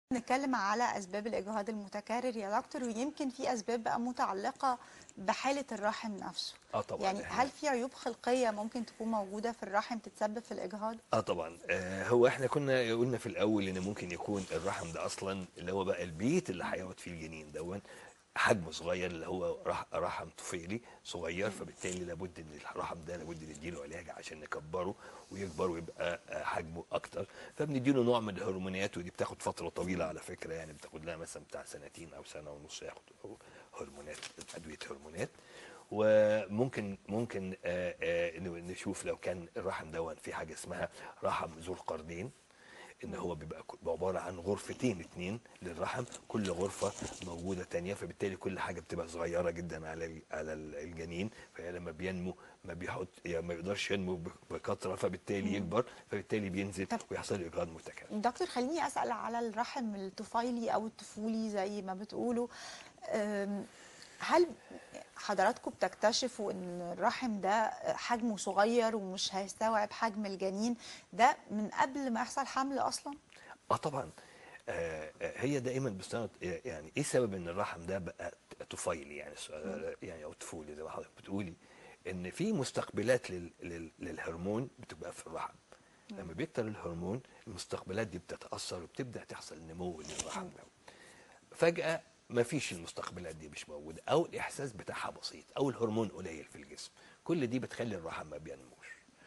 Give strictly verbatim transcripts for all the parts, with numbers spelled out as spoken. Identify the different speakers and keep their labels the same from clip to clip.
Speaker 1: نتكلم على أسباب الإجهاض المتكرر يا دكتور، ويمكن في أسباب بقى متعلقة بحالة الرحم نفسه.
Speaker 2: اه طبعا
Speaker 1: يعني هل
Speaker 2: احنا
Speaker 1: في عيوب خلقية ممكن تكون موجودة في الرحم تتسبب في الإجهاض؟
Speaker 2: اه طبعا آه هو احنا كنا قلنا في الاول ان ممكن يكون الرحم ده اصلا اللي هو بقى البيت اللي هيقعد فيه الجنين دون حجمه صغير، اللي هو رح رحم طفيلي صغير، فبالتالي لابد ان الرحم ده لابد نديله علاج عشان نكبره ويكبر ويبقى آه، حجمه اكتر. فبنديله نوع من الهرمونات، ودي بتاخد فتره طويله على فكره، يعني بتاخد لها مثلا بتاع سنتين او سنه ونص ياخد هرمونات، ادويه هرمونات. وممكن ممكن آه، آه، نشوف لو كان الرحم دون في حاجه اسمها رحم ذو القرنين، ان هو بيبقى ك- عباره عن غرفتين اتنين للرحم، كل غرفه موجوده تانية، فبالتالي كل حاجه بتبقى صغيره جدا على ال- على ال- الجنين، فلما بينمو ما بيحط يعني ما يقدرش ينمو ب- بكثره، فبالتالي يكبر، فبالتالي بينزل
Speaker 1: طب
Speaker 2: ويحصل له اجهاض متكرر.
Speaker 1: دكتور، خليني أسأل على الرحم الطفيلي أو الطفولي زي ما بتقولوا. أم، هل حضراتكم بتكتشفوا ان الرحم ده حجمه صغير ومش هيستوعب حجم الجنين ده من قبل ما يحصل حمل اصلا؟
Speaker 2: اه طبعا. آه آه، هي دائما بتستند، يعني ايه سبب ان الرحم ده بقى طفيلي، يعني السؤال- يعني او طفولي زي ما حضرتك بتقولي، ان في مستقبلات لل لل للهرمون بتبقى في الرحم. لما بيكتر الهرمون المستقبلات دي بتتاثر وبتبدا تحصل نمو للرحم ده. فجاه ما فيش المستقبلات دي، مش موجوده، او الاحساس بتاعها بسيط، او الهرمون قليل في الجسم. كل دي بتخلي الرحم ما بينموش.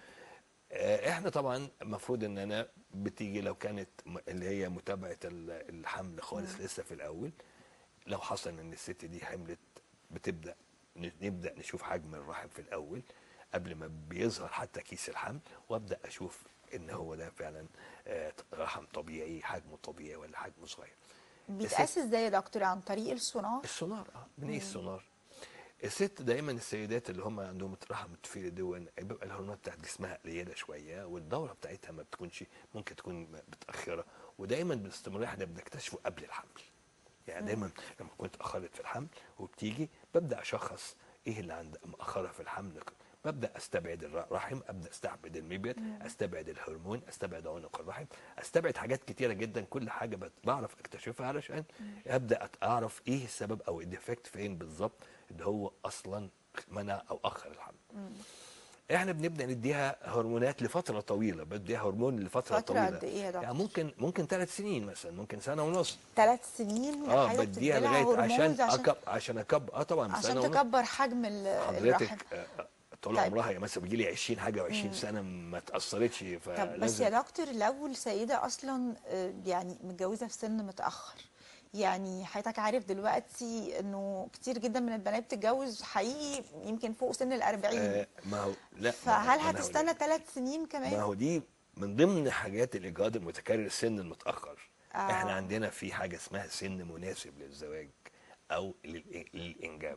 Speaker 2: آه، احنا طبعا المفروض ان انا بتيجي لو كانت م- اللي هي متابعه ال- الحمل خالص لسه في الاول، لو حصل ان الست دي حملت، بتبدا ن- نبدا نشوف حجم الرحم في الاول قبل ما بيظهر حتى كيس الحمل، وابدا اشوف ان هو ده فعلا آه، رحم طبيعي، حجمه طبيعي ولا حجمه صغير. الست
Speaker 1: بيتقاس ازاي يا دكتور؟ عن طريق السونار؟
Speaker 2: السونار، اه بنقيس السونار. الست دايما السيدات اللي هم عندهم رحم الطفيلي دون بيبقى الهرمونات بتاعت جسمها قليله شويه، والدوره بتاعتها ما بتكونش، ممكن تكون متاخره، ودايما باستمرار احنا بنكتشفه قبل الحمل. يعني دايما لما كنت اتاخرت في الحمل وبتيجي، ببدا اشخص ايه اللي عند مأخرها في الحمل. ببدا استبعد الرحم، ابدا استبعد المبيض، استبعد الهرمون، استبعد عنق الرحم، استبعد حاجات كتيره جدا، كل حاجه بت- بعرف اكتشفها علشان ابدا أت- اعرف ايه السبب او الديفكت فين بالظبط اللي هو اصلا منع او اخر الحمل. احنا بنبدا نديها هرمونات لفتره طويله، بديها هرمون لفتره
Speaker 1: فترة
Speaker 2: طويله،
Speaker 1: قد ايه يا
Speaker 2: يعني
Speaker 1: دكتور؟
Speaker 2: ممكن ممكن ثلاث سنين مثلا، ممكن سنه ونص.
Speaker 1: ثلاث سنين
Speaker 2: اه
Speaker 1: حضرتك
Speaker 2: بديها
Speaker 1: بتديلها
Speaker 2: لغايه عشان
Speaker 1: هرمونز عشان
Speaker 2: أكب عشان اكب اه طبعا
Speaker 1: عشان
Speaker 2: سنه ونص.
Speaker 1: تكبر حجم ال- الرحم؟
Speaker 2: حضرتك آه، آه، طول
Speaker 1: طيب.
Speaker 2: عمرها، يعني مثلا بيجي لي عشرين حاجه و20 سنه ما اتاثرتش،
Speaker 1: طب بس
Speaker 2: فلازم.
Speaker 1: يا دكتور، لو السيدة أصلا آه، يعني متجوزة في سن متأخر، يعني حضرتك عارف دلوقتي إنه كتير جدا من البنات بتتجوز حقيقي يمكن فوق سن الأربعين،
Speaker 2: آه ما هو لا، ما هو
Speaker 1: فهل
Speaker 2: ما انا هقول
Speaker 1: هتستنى
Speaker 2: لك،
Speaker 1: ثلاث سنين
Speaker 2: ما
Speaker 1: كمان؟
Speaker 2: هو دي من ضمن حاجات الاجهاض المتكرر، السن المتاخر. احنا
Speaker 1: آه.
Speaker 2: عندنا في حاجه اسمها سن مناسب للزواج او للإ- للانجاب.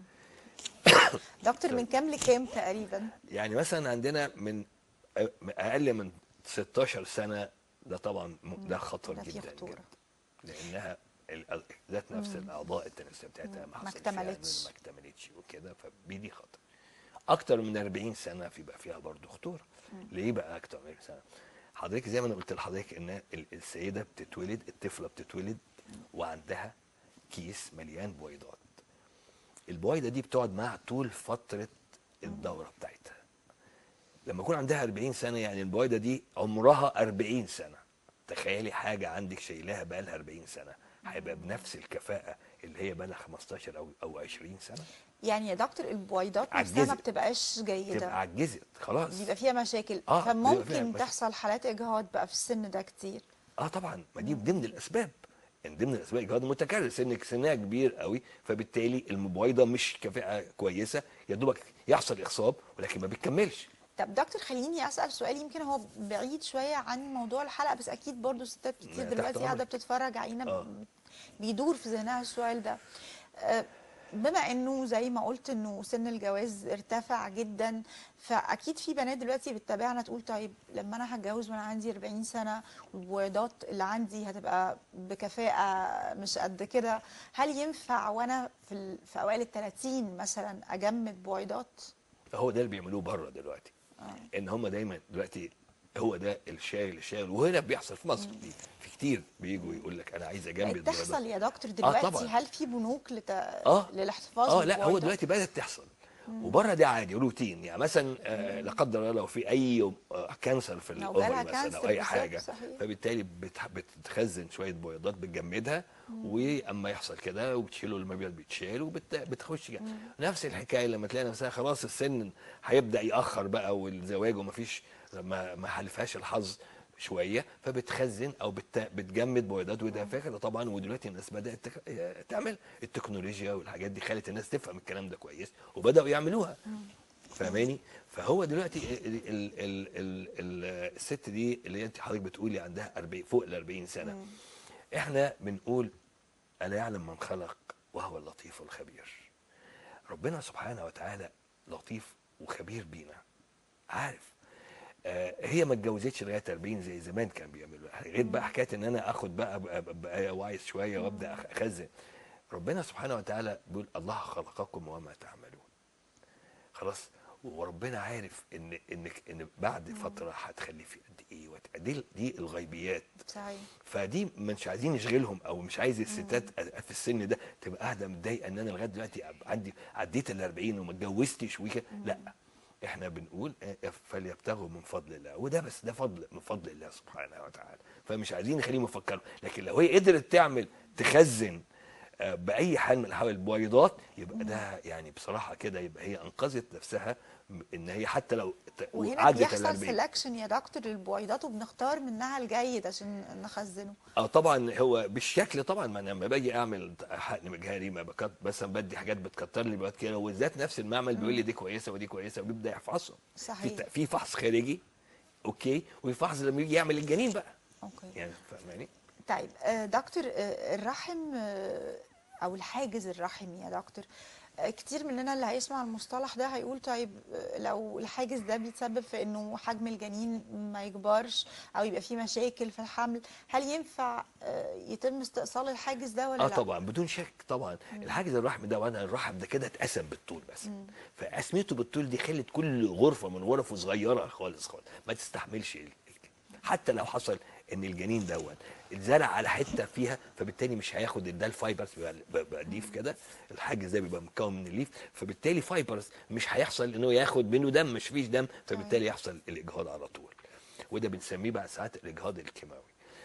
Speaker 1: دكتور،
Speaker 2: سوري.
Speaker 1: من كام لكام تقريبا؟
Speaker 2: يعني مثلا عندنا من أ- اقل من ستاشر سنه، ده طبعا م- ده خطر
Speaker 1: ده فيه
Speaker 2: جدا
Speaker 1: خطورة.
Speaker 2: جدا، لانها ال- ذات نفس الاعضاء التناسليه بتاعتها ما
Speaker 1: ما
Speaker 2: حصلش فيها نون، ما
Speaker 1: اكتملتش.
Speaker 2: اكتملتش وكده، فبيدي خطر. اكتر من أربعين سنه بيبقى فيها برضه خطوره. ليه بقى اكتر من أربعين سنه؟ حضرتك زي ما انا قلت لحضرتك ان ال- السيده بتتولد، الطفله بتتولد وعندها كيس مليان بويضات. البويضه دي بتقعد معاها طول فتره الدوره بتاعتها. لما يكون عندها أربعين سنه، يعني البويضه دي عمرها أربعين سنه. تخيلي حاجه عندك شايلاها بقى لها أربعين سنه، هيبقى بنفس الكفاءه اللي هي بقى لها خمستاشر او او عشرين سنه.
Speaker 1: يعني يا دكتور، البويضات نفسها ما
Speaker 2: عجزت،
Speaker 1: بتبقاش
Speaker 2: تبقى
Speaker 1: جيدة؟
Speaker 2: عجزت خلاص.
Speaker 1: بيبقى فيها مشاكل،
Speaker 2: اه بيبقى فيها
Speaker 1: فممكن
Speaker 2: مشاكل.
Speaker 1: تحصل حالات إجهاض بقى في السن ده كتير؟
Speaker 2: اه طبعا، ما دي من ضمن الاسباب، يعني ضمن الاسباب اجهاض متكرر، سنك سنها كبير قوي، فبالتالي المبويضه مش كفاءه كويسه، يا دوبك يحصل اخصاب ولكن ما بيكملش.
Speaker 1: طب دكتور، خليني أسأل سؤال يمكن هو بعيد شوية عن موضوع الحلقة، بس أكيد برضو ستات كتير
Speaker 2: ما تحت
Speaker 1: دلوقتي قاعدة
Speaker 2: امرك.
Speaker 1: بتتفرج علينا
Speaker 2: اه
Speaker 1: بيدور في ذهنها السؤال ده. آه، بما انه زي ما قلت انه سن الجواز ارتفع جدا، فاكيد في بنات دلوقتي بتتابعنا تقول طيب لما انا هتجوز وانا عندي أربعين سنه والبويضات اللي عندي هتبقى بكفاءه مش قد كده، هل ينفع وانا في ال- في اوائل الثلاثين مثلا اجمد بويضات؟
Speaker 2: هو ده اللي بيعملوه بره دلوقتي، ان هم دايما دلوقتي هو ده الشاغل الشاغل، وهنا بيحصل في مصر دي في كتير بيجوا يقول لك انا عايز اجمد
Speaker 1: بقت تحصل
Speaker 2: بيضات.
Speaker 1: يا دكتور
Speaker 2: اه
Speaker 1: دلوقتي؟
Speaker 2: طبعا.
Speaker 1: هل في بنوك لت...
Speaker 2: اه
Speaker 1: للاحتفاظ
Speaker 2: اه لا، هو
Speaker 1: بالبويضات؟
Speaker 2: دلوقتي بدات تحصل، وبره ده عادي روتين. يعني مثلا آه لا قدر الله لو في اي آه، كانسر في
Speaker 1: لو
Speaker 2: الاوفري
Speaker 1: جالها
Speaker 2: مثلا او
Speaker 1: كانسر
Speaker 2: اي
Speaker 1: بالظبط،
Speaker 2: حاجه،
Speaker 1: صحيح.
Speaker 2: فبالتالي بتح- بتخزن شويه بيضات بتجمدها، واما يحصل كده وبتشيله المبيض بيتشال وبتخش كده. نفس الحكايه لما تلاقي نفسها خلاص السن هيبدا ياخر بقى والزواج ومفيش، ما ما حالفهاش الحظ شويه، فبتخزن او بت... بتجمد بويضات. وده فكره طبعا، ودلوقتي الناس بدات تك... تعمل التكنولوجيا والحاجات دي خلت الناس تفهم الكلام ده كويس وبداوا يعملوها. فاهماني؟ فهو دلوقتي ال... ال... ال... ال... ال... الست دي اللي انت حضرتك بتقولي عندها أربعين فوق ال أربعين سنه، احنا بنقول الا يعلم من خلق وهو اللطيف الخبير. ربنا سبحانه وتعالى لطيف وخبير بينا، عارف. آه، هي ما اتجوزتش لغايه أربعين زي زمان كان بيعملوا، غير بقى حكايه ان انا اخد بقى ابقى أبقى واعي شويه وابدا اخزن. ربنا سبحانه وتعالى بيقول الله خلقكم وما تعملون. خلاص. وربنا عارف ان انك ان بعد فتره هتخلفي قد ايه وت- دي دي الغيبيات.
Speaker 1: صحيح.
Speaker 2: فدي مش عايزين نشغلهم، او مش عايز الستات في السن ده تبقى قاعده متضايقه ان انا لغايه دلوقتي عندي عديت ال أربعين وما اتجوزتش وكده. لا، احنا بنقول آه، فليبتغوا من فضل الله، وده بس ده فضل من فضل الله سبحانه وتعالى. فمش عايزين نخليهم يفكروا، لكن لو هي قدرت تعمل تخزن آه، باي حال من الاحوال البويضات، يبقى ده يعني بصراحه كده يبقى هي انقذت نفسها، م- ان هي حتى لو ت-
Speaker 1: وهنا
Speaker 2: عدت ال
Speaker 1: بيحصل
Speaker 2: أربعين.
Speaker 1: سelection يا دكتور للبويضات، وبنختار منها الجيد عشان نخزنه.
Speaker 2: اه طبعا، هو بالشكل طبعا. ما انا لما باجي اعمل حقن مجهري ما بكت مثلا بدي حاجات بتكتر لي بيضات كده، وذات نفس المعمل بيقول لي دي كويسه ودي كويسه، وبيبدا يفحصهم. في
Speaker 1: صحيح.
Speaker 2: ت- في فحص خارجي، اوكي، وفي فحص لما يجي يعمل الجنين بقى.
Speaker 1: اوكي.
Speaker 2: يعني فاهماني؟
Speaker 1: طيب آه، دكتور، آه، الرحم آه، او الحاجز الرحمي يا دكتور، آه، كتير مننا اللي هيسمع المصطلح ده هيقول طيب آه، لو الحاجز ده بيتسبب في انه حجم الجنين ما يكبرش او يبقى فيه مشاكل في الحمل، هل ينفع آه، يتم استئصال الحاجز ده ولا
Speaker 2: اه
Speaker 1: لا؟
Speaker 2: طبعا بدون شك طبعا. الحاجز الرحم ده، وانا الرحم ده كده اتقسم بالطول بس، فقسمته بالطول دي خلت كل غرفه من غرفه صغيره خالص خالص ما تستحملش ال- حتى لو حصل ان الجنين دون اتزرع على حته فيها، فبالتالي مش هياخد ده الفايبرز بيبقى بيبقى ليف كده. الحاجز ده بيبقى مكون من الليف، فبالتالي فايبرز مش هيحصل انه ياخد منه دم، مش فيش دم، فبالتالي يحصل الاجهاض على طول. وده بنسميه بقى ساعات الاجهاض الكيماوي.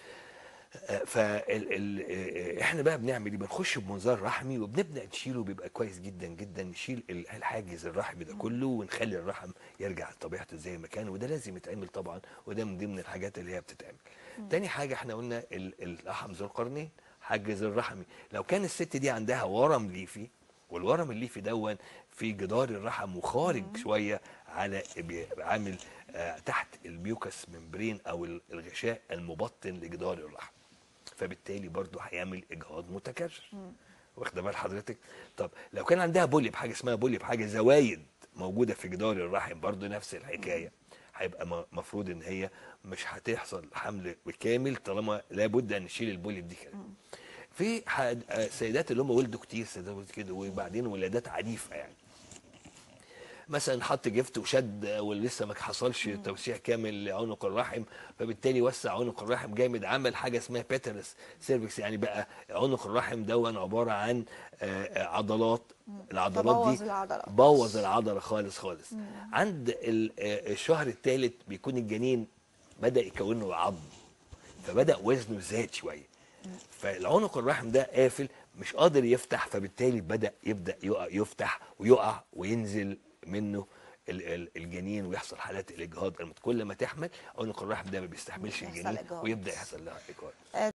Speaker 2: فاحنا بقى بنعمل ايه؟ بنخش بمنظار رحمي وبنبدا نشيله، بيبقى كويس جدا جدا. نشيل ال- الحاجز الرحمي ده كله ونخلي الرحم يرجع لطبيعته زي ما كان، وده لازم يتعمل طبعا، وده من ضمن الحاجات اللي هي بتتعمل. تاني حاجه احنا قلنا ال- اللحم ذو القرنين، حاجز الرحمي. لو كان الست دي عندها ورم ليفي، والورم الليفي دون في جدار الرحم وخارج شويه على بي- عامل آه، تحت البيوكس ممبرين او ال- الغشاء المبطن لجدار الرحم، فبالتالي برضه هيعمل اجهاض متكرر. واخده بال حضرتك؟ طب لو كان عندها بوليب، حاجه اسمها بوليب، حاجه زوايد موجوده في جدار الرحم، برضه نفس الحكايه. هيبقى مفروض ان هي مش هتحصل حمل بالكامل طالما لابد ان نشيل البوليب دي كده. في حد- آه، سيدات اللي هم ولدوا كتير، سيدات ولدوا كده وبعدين ولادات عنيفه، يعني مثلا حط جفت وشد ولسه ما حصلش توسيع كامل لعنق الرحم، فبالتالي وسع عنق الرحم جامد، عمل حاجه اسمها بيترس سيرفكس. يعني بقى عنق الرحم دون عباره عن آه، آه، عضلات. العضلات دي
Speaker 1: تبوظ العضلات.
Speaker 2: بوظ العضله خالص خالص. عند ال- آه، الشهر الثالث بيكون الجنين بدا يكون له عظم، فبدا وزنه زاد شويه، فالعنق الرحم ده قافل مش قادر يفتح، فبالتالي بدا يبدا يقع يفتح ويقع وينزل منه ال- ال- الجنين، ويحصل حالات الاجهاض. كل ما تحمل عنق الرحم ده ما بيستحملش
Speaker 1: يحصل
Speaker 2: الجنين
Speaker 1: إجهاض.
Speaker 2: ويبدا يحصل لها اجهاض.